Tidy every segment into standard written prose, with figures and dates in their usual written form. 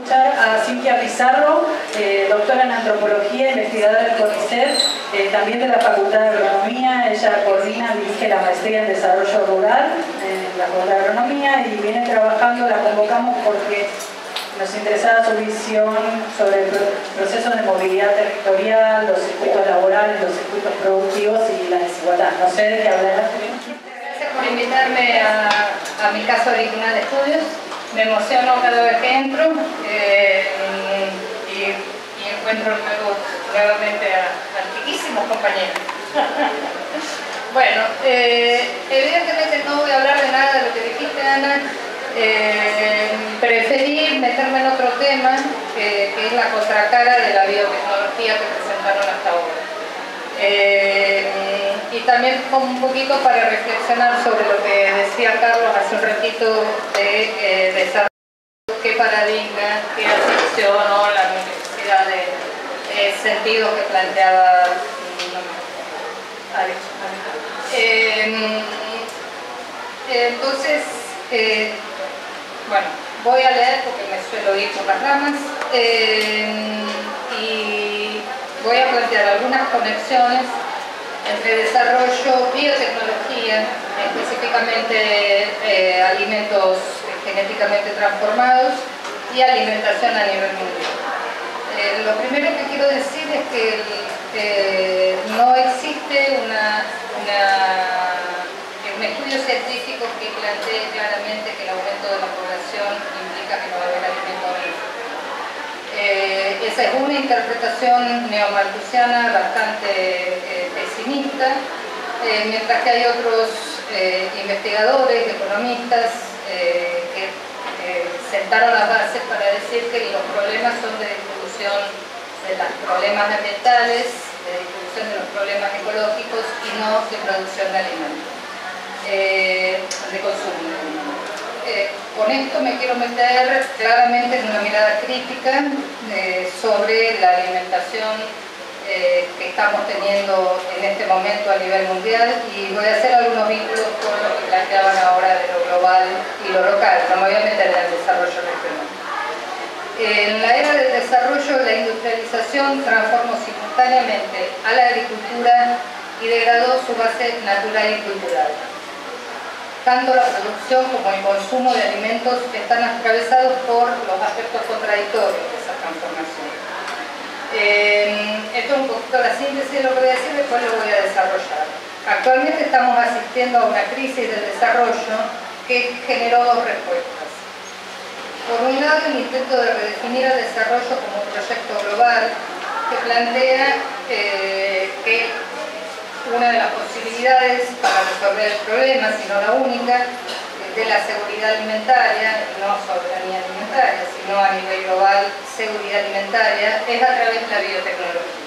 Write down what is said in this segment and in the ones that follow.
Escuchar a Cintia Pizarro, doctora en antropología, investigadora del CONICET, también de la Facultad de Agronomía. Ella coordina y dirige la maestría en desarrollo rural en la Facultad de Agronomía y viene trabajando, la convocamos porque nos interesaba su visión sobre el proceso de movilidad territorial, los circuitos laborales, los circuitos productivos y la desigualdad. No sé de qué hablarás. Gracias por invitarme a mi casa original de estudios. Me emociono cada vez que entro y encuentro nuevamente a antiquísimos compañeros. Bueno, evidentemente no voy a hablar de nada de lo que dijiste, Ana. Preferí meterme en otro tema, que es la contracara de la biotecnología que presentaron hasta ahora. Y también un poquito para reflexionar sobre lo que decía Carlos hace un ratito de desarrollo, qué paradigma, qué acepción o la necesidad de sentido que planteaba Alex. Entonces, bueno, voy a leer porque me suelo ir por las ramas y voy a plantear algunas conexiones entre desarrollo, biotecnología, específicamente alimentos genéticamente transformados y alimentación a nivel mundial. Lo primero que quiero decir es que no existe un estudio científico que plantee claramente que el aumento de la población implica que no va a haber alimento vivo. Esa es una interpretación neomalthusiana bastante pesimista, mientras que hay otros investigadores, economistas, que sentaron las bases para decir que los problemas son de distribución de los problemas ambientales, de distribución de los problemas ecológicos y no de producción de alimentos, de consumo de alimentos. Con esto me quiero meter claramente en una mirada crítica sobre la alimentación que estamos teniendo en este momento a nivel mundial y voy a hacer algunos vínculos con lo que planteaban ahora de lo global y lo local. No me voy a meter en el desarrollo regional. En la era del desarrollo, la industrialización transformó simultáneamente a la agricultura y degradó su base natural y cultural. Tanto la producción como el consumo de alimentos están atravesados por los aspectos contradictorios de esa transformación. Esto es un poquito la síntesis de lo que voy a decir, después lo voy a desarrollar. Actualmente estamos asistiendo a una crisis del desarrollo que generó dos respuestas. Por un lado, el intento de redefinir el desarrollo como un proyecto global que plantea que una de las posibilidades para resolver el problema, si no la única, de la seguridad alimentaria, no soberanía alimentaria, sino a nivel global seguridad alimentaria, es a través de la biotecnología.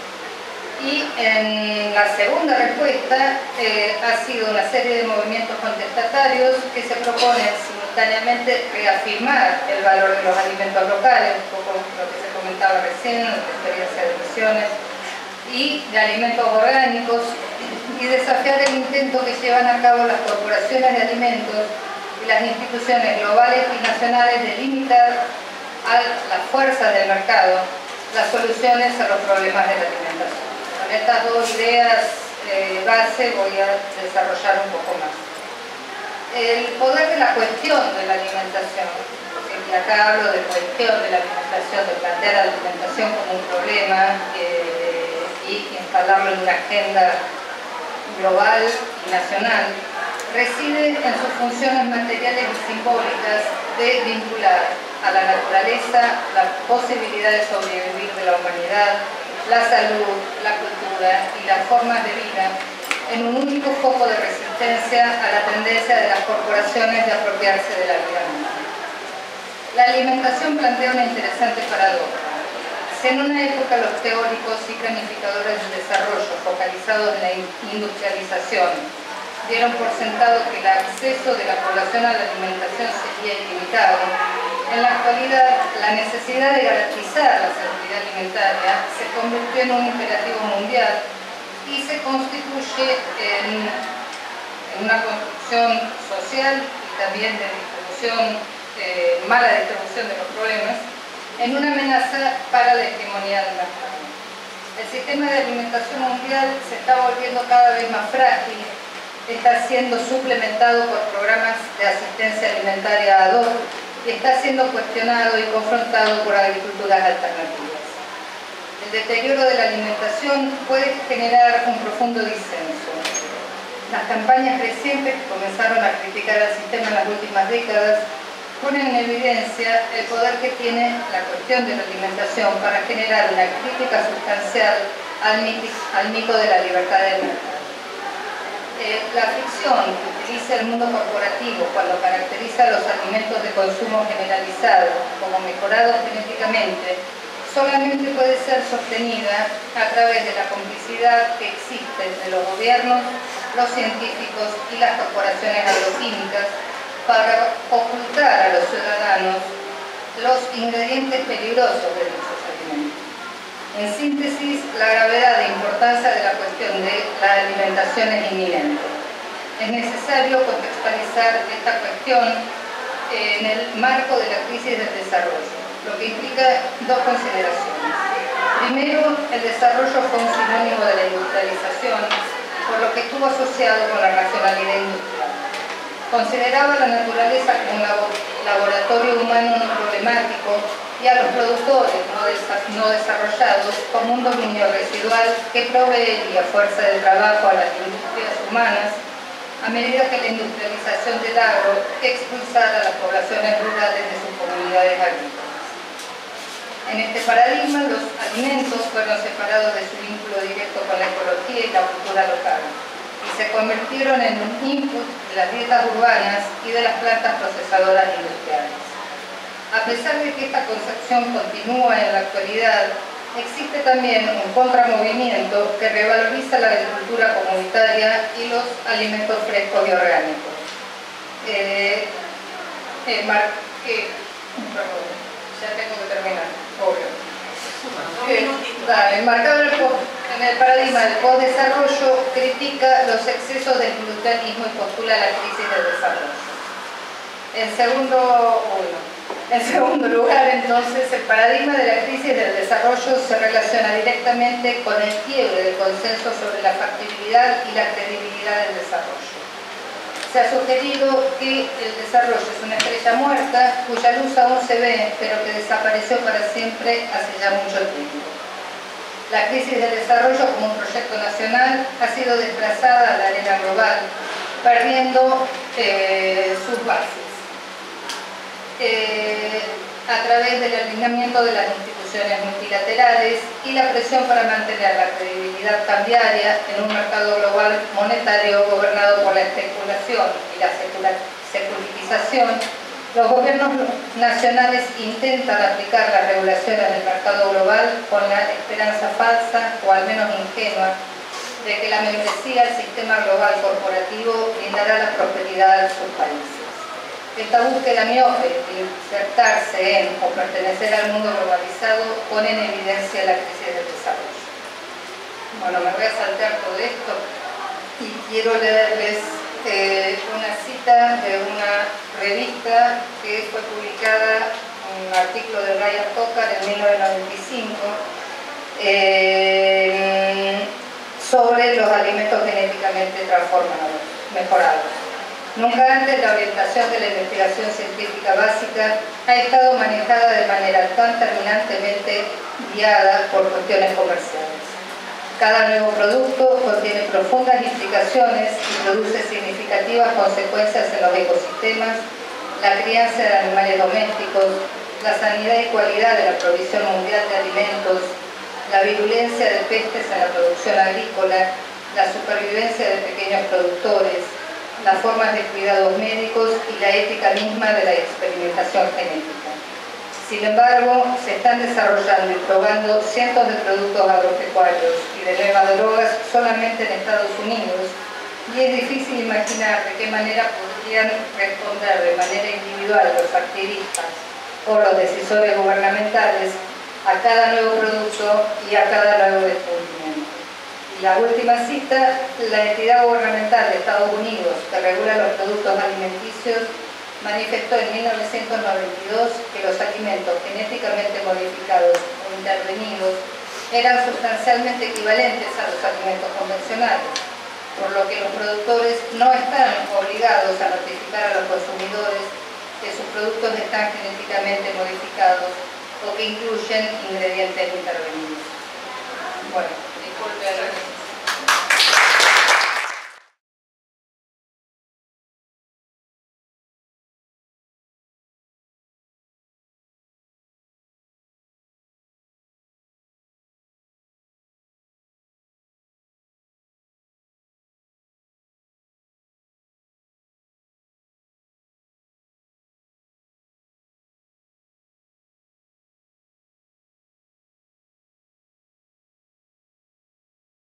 Y en la segunda respuesta ha sido una serie de movimientos contestatarios que se proponen simultáneamente reafirmar el valor de los alimentos locales, un poco lo que se comentaba recién, la experiencia de Misiones, y de alimentos orgánicos, y desafiar el intento que llevan a cabo las corporaciones de alimentos y las instituciones globales y nacionales de limitar a las fuerzas del mercado las soluciones a los problemas de la alimentación. Con estas dos ideas base voy a desarrollar un poco más. El poder de la cuestión de la alimentación, porque acá hablo de cuestión de la alimentación, de plantear la alimentación como un problema y instalarlo en una agenda global y nacional, reside en sus funciones materiales y simbólicas de vincular a la naturaleza la posibilidad de sobrevivir de la humanidad, la salud, la cultura y las formas de vida en un único foco de resistencia a la tendencia de las corporaciones de apropiarse de la vida humana. La alimentación plantea una interesante paradoja. En una época los teóricos y planificadores del desarrollo focalizados en la industrialización dieron por sentado que el acceso de la población a la alimentación sería ilimitado. En la actualidad, la necesidad de garantizar la seguridad alimentaria se convirtió en un imperativo mundial y se constituye en una construcción social y también de distribución, mala distribución de los problemas, en una amenaza para la hegemonía del mercado. El sistema de alimentación mundial se está volviendo cada vez más frágil, está siendo suplementado por programas de asistencia alimentaria ad hoc y está siendo cuestionado y confrontado por agriculturas alternativas. El deterioro de la alimentación puede generar un profundo disenso. Las campañas recientes que comenzaron a criticar al sistema en las últimas décadas ponen en evidencia el poder que tiene la cuestión de la alimentación para generar una crítica sustancial al mito de la libertad del mercado. La ficción que utiliza el mundo corporativo cuando caracteriza los alimentos de consumo generalizado como mejorados genéticamente solamente puede ser sostenida a través de la complicidad que existe entre los gobiernos, los científicos y las corporaciones agroquímicas para ocultar a los ciudadanos los ingredientes peligrosos de dichos alimentos. En síntesis, la gravedad e importancia de la cuestión de la alimentación es inminente. Es necesario contextualizar esta cuestión en el marco de la crisis del desarrollo, lo que implica dos consideraciones. Primero, el desarrollo fue un sinónimo de la industrialización, por lo que estuvo asociado con la racionalidad industrial. Consideraba la naturaleza como un laboratorio humano no problemático y a los productores no desarrollados como un dominio residual que proveería fuerza de trabajo a las industrias humanas a medida que la industrialización del agro expulsara a las poblaciones rurales de sus comunidades agrícolas. En este paradigma, los alimentos fueron separados de su vínculo directo con la ecología y la cultura local y se convirtieron en un input de las dietas urbanas y de las plantas procesadoras industriales. A pesar de que esta concepción continúa en la actualidad, existe también un contramovimiento que revaloriza la agricultura comunitaria y los alimentos frescos y orgánicos. Ya tengo que terminar, obvio. Enmarcado en el paradigma del post-desarrollo, critica los excesos del industrialismo y postula la crisis del desarrollo. En segundo lugar, entonces, el paradigma de la crisis del desarrollo se relaciona directamente con el quiebre del consenso sobre la factibilidad y la credibilidad del desarrollo. Se ha sugerido que el desarrollo es una estrella muerta cuya luz aún se ve, pero que desapareció para siempre hace ya mucho tiempo. La crisis del desarrollo como un proyecto nacional ha sido desplazada a la arena global, perdiendo sus bases. A través del alineamiento de las instituciones multilaterales y la presión para mantener la credibilidad cambiaria en un mercado global monetario gobernado por la especulación y la securitización, los gobiernos nacionales intentan aplicar las regulaciones del mercado global con la esperanza falsa, o al menos ingenua, de que la membresía al sistema global corporativo brindará la prosperidad a sus países. Esta búsqueda miope de insertarse en o pertenecer al mundo globalizado pone en evidencia la crisis del desarrollo. Bueno, me voy a saltar todo esto y quiero leerles una cita de una revista que fue publicada, un artículo de Ryan Cocker en 1995 sobre los alimentos genéticamente transformados, mejorados. Nunca antes la orientación de la investigación científica básica ha estado manejada de manera tan terminantemente guiada por cuestiones comerciales. Cada nuevo producto contiene profundas implicaciones y produce significativas consecuencias en los ecosistemas, la crianza de animales domésticos, la sanidad y cualidad de la provisión mundial de alimentos, la virulencia de pestes en la producción agrícola, la supervivencia de pequeños productores, las formas de cuidados médicos y la ética misma de la experimentación genética. Sin embargo, se están desarrollando y probando cientos de productos agropecuarios y de nuevas drogas solamente en Estados Unidos, y es difícil imaginar de qué manera podrían responder de manera individual los activistas o los decisores gubernamentales a cada nuevo producto y a cada nuevo descubrimiento. La última cita, la entidad gubernamental de Estados Unidos que regula los productos alimenticios manifestó en 1992 que los alimentos genéticamente modificados o intervenidos eran sustancialmente equivalentes a los alimentos convencionales, por lo que los productores no están obligados a notificar a los consumidores que sus productos están genéticamente modificados o que incluyen ingredientes intervenidos. Bueno.